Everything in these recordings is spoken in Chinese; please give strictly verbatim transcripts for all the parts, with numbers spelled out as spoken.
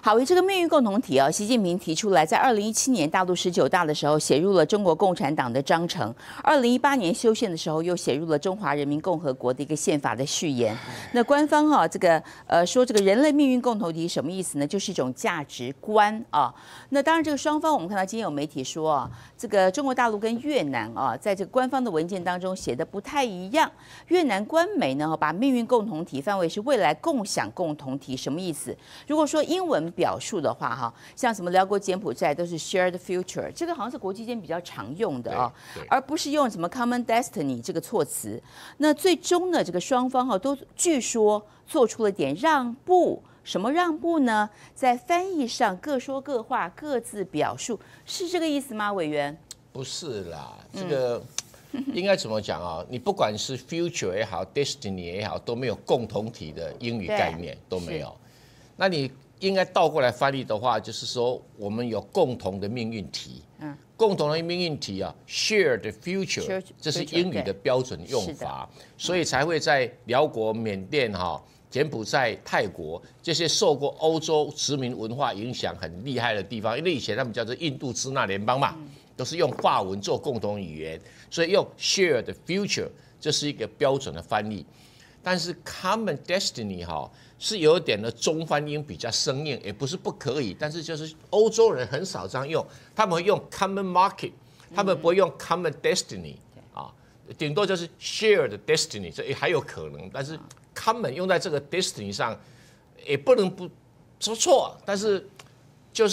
好，为这个命运共同体啊，习近平提出来，在二零一七年大陆十九大的时候写入了中国共产党的章程，二零一八年修宪的时候又写入了中华人民共和国的一个宪法的序言。那官方哈、啊，这个呃说这个人类命运共同体什么意思呢？就是一种价值观啊。那当然，这个双方我们看到今天有媒体说啊，这个中国大陆跟越南啊，在这个官方的文件当中写的不太一样。越南官媒呢，把命运共同体范围是未来共享共同体，什么意思？如果说英文表述的话，哈，像什么辽国、柬埔寨都是 shared future， 这个好像是国际间比较常用的啊，而不是用什么 common destiny 这个措辞。那最终呢，这个双方哈都据说做出了点让步。什么让步呢？在翻译上各说各话，各自表述，是这个意思吗？委员？ 不是啦，这个。嗯应该怎么讲啊？你不管是 future 也好 ，destiny 也好，都没有共同体的英语概念都没有。那你应该倒过来翻译的话，就是说我们有共同的命运体。嗯，共同的命运体啊 ，shared future， 这是英语的标准用法，所以才会在辽国、缅甸哈、柬埔寨、泰国这些受过欧洲殖民文化影响很厉害的地方，因为以前他们叫做印度支那联邦嘛。嗯都是用法文做共同语言，所以用 shared future 这是一个标准的翻译。但是 common destiny 哈是有一点的中翻英比较生硬，也不是不可以，但是就是欧洲人很少这样用，他们会用 common market， 他们不会用 common destiny 啊，顶多就是 shared destiny， 这也还有可能。但是 common 用在这个 destiny 上，也不能不说错，但是就是。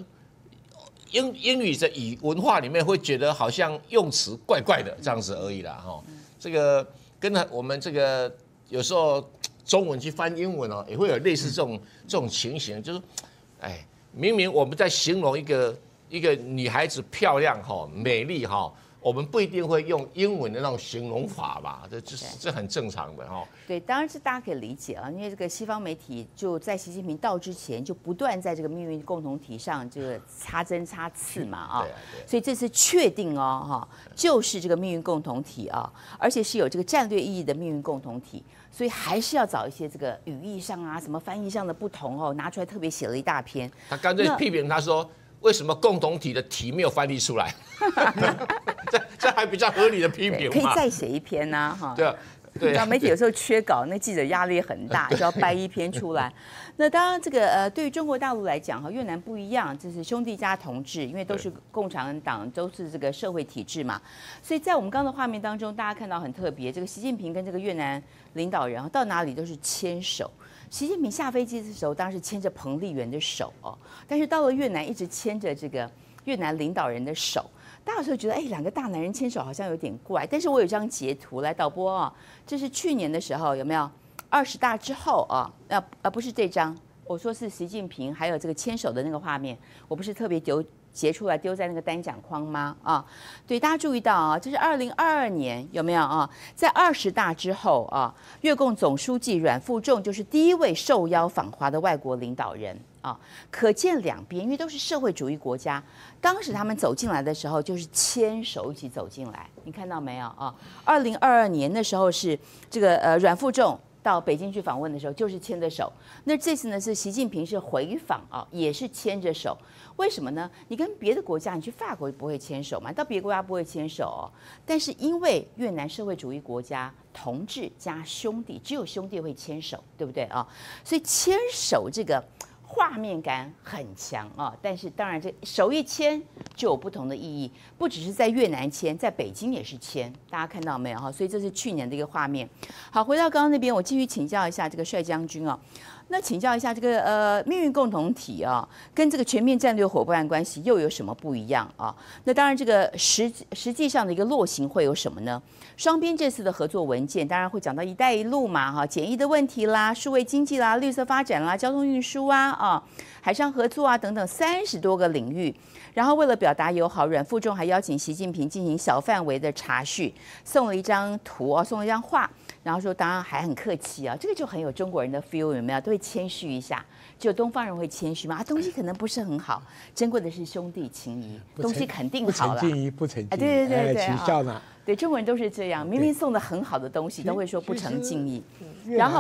英英语的语文化里面会觉得好像用词怪怪的这样子而已啦，哈，这个跟我们这个有时候中文去翻英文哦，也会有类似这种这种情形，就是，哎，明明我们在形容一个一个女孩子漂亮哈、美丽哈。我们不一定会用英文的那种形容法吧，这这这很正常的哈。 对，当然是大家可以理解啊，因为这个西方媒体就在习近平到之前就不断在这个命运共同体上这个插针插刺嘛啊，所以这次确定哦哈，就是这个命运共同体啊，而且是有这个战略意义的命运共同体，所以还是要找一些这个语义上啊、什么翻译上的不同哦，拿出来特别写了一大篇。 他干脆批评他说。为什么共同体的体没有翻译出来？这这还比较合理的批评嘛？ 可以再写一篇呐、啊，哈。 对啊，对啊。 媒体有时候缺稿，那记者压力很大，就要掰一篇出来。那当然，这个呃，对于中国大陆来讲，哈，越南不一样，这是兄弟加同治，因为都是共产党，都是这个社会体制嘛。所以在我们刚刚的画面当中，大家看到很特别，这个习近平跟这个越南领导人到哪里都是牵手。习近平下飞机的时候，当时牵着彭丽媛的手哦，但是到了越南，一直牵着这个越南领导人的手。大家有时候觉得，哎，两个大男人牵手好像有点怪。但是我有张截图来导播啊、哦，这是去年的时候有没有？二十大之后啊，呃呃，不是这张，我说是习近平还有这个牵手的那个画面，我不是特别丢。截出来丢在那个单讲框吗？啊，对，大家注意到啊，这是二零二二年有没有啊？在二十大之后啊，越共总书记阮富仲就是第一位受邀访华的外国领导人啊。可见两边因为都是社会主义国家，当时他们走进来的时候就是牵手一起走进来，你看到没有啊？二零二二年的时候是这个呃阮富仲。到北京去访问的时候，就是牵着手。那这次呢是习近平是回访啊，也是牵着手。为什么呢？你跟别的国家，你去法国不会牵手嘛？到别的国家不会牵手哦。但是因为越南社会主义国家同志加兄弟，只有兄弟会牵手，对不对啊？所以牵手这个画面感很强啊。但是当然，这手一牵就有不同的意义，不只是在越南牵，在北京也是牵。大家看到没有哈？所以这是去年的一个画面。好，回到刚刚那边，我继续请教一下这个帅将军啊。那请教一下这个呃命运共同体啊，跟这个全面战略伙伴关系又有什么不一样啊？那当然，这个实实际上的一个落行会有什么呢？双边这次的合作文件当然会讲到“一带一路”嘛，哈，检疫的问题啦、数位经济啦、绿色发展啦、交通运输啊、啊海上合作啊等等三十多个领域。然后为了表达友好，阮富仲还邀请习近平进行小范围的茶叙，送了一张图啊，送了一张画。然后说，当然还很客气啊，这个就很有中国人的 feel， 有没有？都会谦虚一下。只有东方人会谦虚嘛？啊，东西可能不是很好，珍贵的是兄弟情谊，东西肯定好了。 不成敬意，不成敬意。 哎，对对对对， 取笑呢？ 对，中国人都是这样，明明送的很好的东西，都会说不成敬意。然后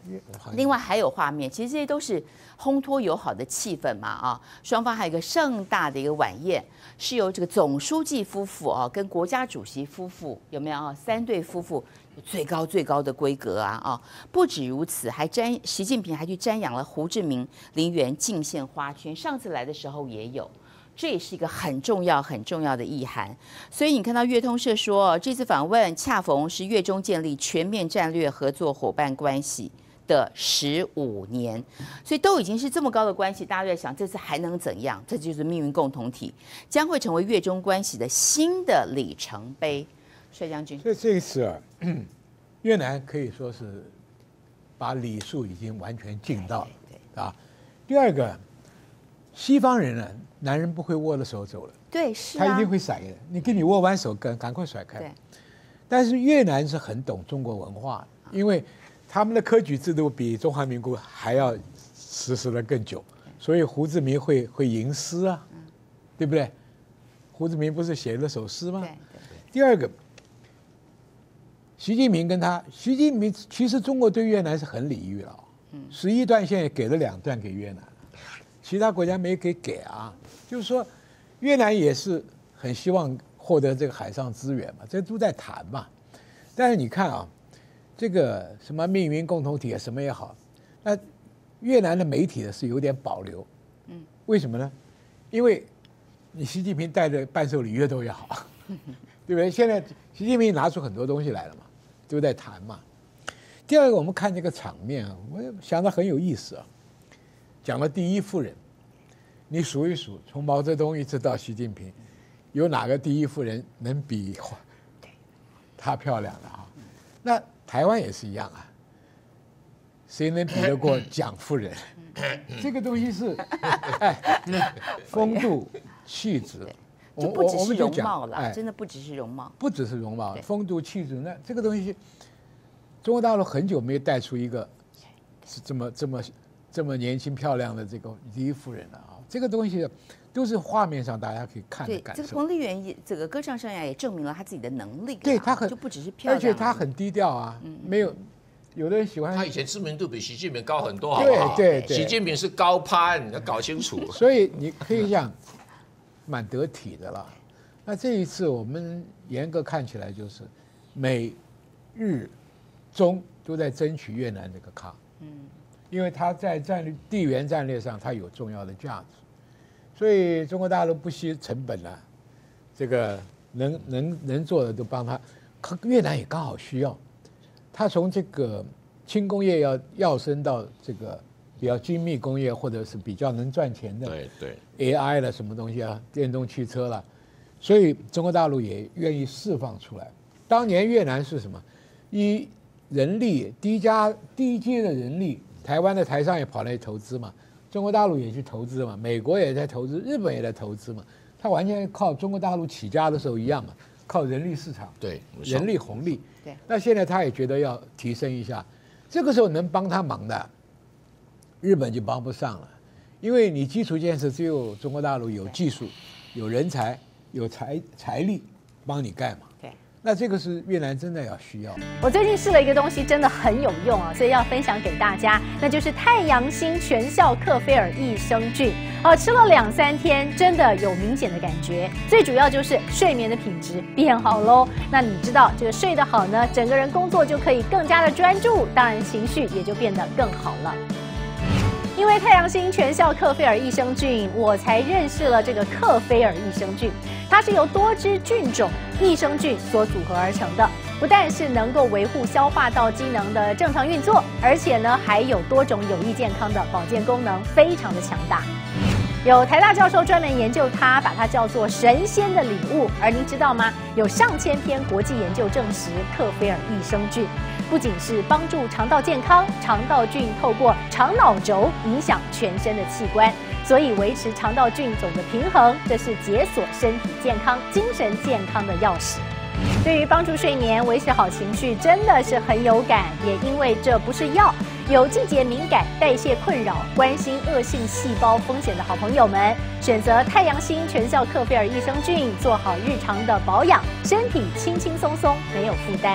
另外还有画面，其实这些都是烘托友好的气氛嘛啊。双方还有一个盛大的一个晚宴，是由这个总书记夫妇啊跟国家主席夫妇有没有啊？三对夫妇最高最高的规格啊啊！不止如此，还瞻习近平还去瞻仰了胡志明陵园，敬献花圈。上次来的时候也有。这也是一个很重要、很重要的意涵，所以你看到越通社说，这次访问恰逢是越中建立全面战略合作伙伴关系的十五年，所以都已经是这么高的关系，大家都在想这次还能怎样？这就是命运共同体，将会成为越中关系的新的里程碑。帅将军， 所以这一次啊，越南可以说是把礼数已经完全尽到了，啊。第二个，西方人呢、啊。男人不会握着手走了， 对，是、啊、 他一定会甩的。你跟你握完手，赶赶快甩开。 对。 但是越南是很懂中国文化，因为他们的科举制度比中华民国还要实施的更久，所以胡志明会会吟诗啊，嗯、对不对？胡志明不是写了首诗吗？ 对对。 第二个，习近平跟他，习近平其实中国对越南是很礼遇了，嗯，十一段现在给了两段给越南。其他国家没给给啊，就是说，越南也是很希望获得这个海上资源嘛，这都在谈嘛。但是你看啊，这个什么命运共同体啊，什么也好，那越南的媒体呢是有点保留，嗯，为什么呢？因为你习近平带着伴手礼越多越好，对不对？现在习近平拿出很多东西来了嘛，都在谈嘛。第二个，我们看这个场面啊，我想到很有意思啊。讲了第一夫人，你数一数，从毛泽东一直到习近平，有哪个第一夫人能比她漂亮的啊？那台湾也是一样啊，谁能比得过蒋夫人？这个东西是，哎，风度、气质， 就不只是容貌了，哎，真的不只是容貌， 不只是容貌，风度、气质，那这个东西，中国大陆很久没有带出一个是这么这么。这么年轻漂亮的这个第一夫人了啊，这个东西都是画面上大家可以看的感受。 这个彭丽媛也这个歌唱生涯也证明了她自己的能力， 对她很就不只是漂亮， 而且她很低调啊，嗯、没有有的人喜欢。 她以前知名度比习近平高很多，好不好？ 对对对， 习近平是高攀，你要搞清楚。 所以你可以讲蛮得体的了。那这一次我们严格看起来就是美、日、中都在争取越南这个咖。嗯。因为它在战略地缘战略上，它有重要的价值，所以中国大陆不惜成本啊，这个能能能做的都帮他。越南也刚好需要，他从这个轻工业要要升到这个比较精密工业，或者是比较能赚钱的， 对对 ，A I 了什么东西啊，电动汽车了，所以中国大陆也愿意释放出来。当年越南是什么？一人力低价低阶的人力。台湾的台商也跑来投资嘛，中国大陆也去投资嘛，美国也在投资，日本也在投资嘛，它完全靠中国大陆起家的时候一样嘛，靠人力市场， 对， 人力红利。 对， 那现在他也觉得要提升一下，这个时候能帮他忙的，日本就帮不上了，因为你基础建设只有中国大陆有技术、有人才、有财财力帮你盖嘛。那这个是越南真的要需要。 我最近试了一个东西，真的很有用啊，所以要分享给大家，那就是太阳星全效克菲尔益生菌。哦，吃了两三天，真的有明显的感觉。最主要就是睡眠的品质变好喽。那你知道这个睡得好呢，整个人工作就可以更加的专注，当然情绪也就变得更好了。因为太阳星全效克菲尔益生菌，我才认识了这个克菲尔益生菌。它是由多支菌种益生菌所组合而成的，不但是能够维护消化道机能的正常运作，而且呢还有多种有益健康的保健功能，非常的强大。有台大教授专门研究它，把它叫做神仙的礼物。而您知道吗？有上千篇国际研究证实，克菲尔益生菌不仅是帮助肠道健康，肠道菌透过肠脑轴影响全身的器官。所以维持肠道菌种的平衡，这是解锁身体健康、精神健康的钥匙。对于帮助睡眠、维持好情绪，真的是很有感。也因为这不是药，有季节敏感、代谢困扰、关心恶性细胞风险的好朋友们，选择太阳星全效克菲尔益生菌，做好日常的保养，身体轻轻松松，没有负担。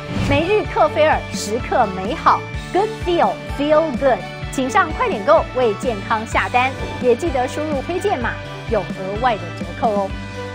每日克菲尔，时刻美好 ，Good Feel Feel Good， 请上快点购为健康下单，也记得输入推荐码，有额外的折扣哦。